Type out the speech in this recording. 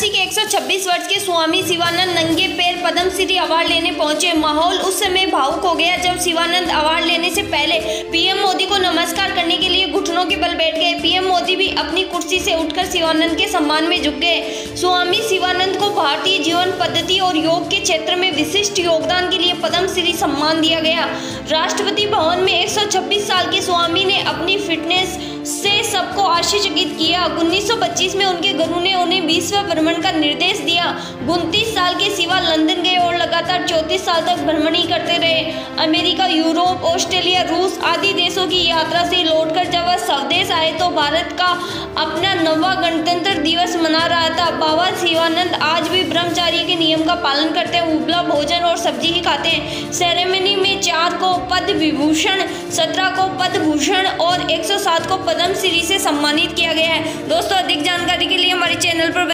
वाराणसी के 126 वर्ष के स्वामी शिवानंद नंगे पैर पद्मश्री अवार्ड लेने पहुंचे। माहौल उस समय भावुक हो गया जब शिवानंद अवार्ड लेने से पहले पीएम मोदी को नमस्कार करने के लिए घुटनों के बल बैठ गए। पीएम मोदी भी अपनी कुर्सी से उठकर शिवानंद के सम्मान में झुक गए। स्वामी शिवानंद को भारतीय जीवन पद्धति और योग के क्षेत्र में विशिष्ट योगदान के लिए पद्मश्री सम्मान दिया गया। राष्ट्रपति भवन में 126 साल के स्वामी ने अपनी फिटनेस से सबको आश्चर्यचकित किया। 1925 में उनके गुरु ने उन्हें विश्व भ्रमण का निर्देश दिया। 29 साल के शिवा लंदन गए और लगातार 34 साल तक भ्रमण करते रहे। अमेरिका, यूरोप, ऑस्ट्रेलिया, रूस आदि देशों की यात्रा से लौटकर जब वह स्वदेश आए तो भारत का अपना 9वां गणतंत्र दिवस मना रहा था। बाबा शिवानंद आज भी ब्रह्मचर्य के नियम का पालन करते हैं, उपला भोजन और सब्जी ही खाते हैं। सेरेमनी में 4 को पद्म विभूषण, 17 को पद्म भूषण और 107 को पद्मश्री से सम्मानित किया गया है। दोस्तों, अधिक जानकारी के लिए हमारे चैनल पर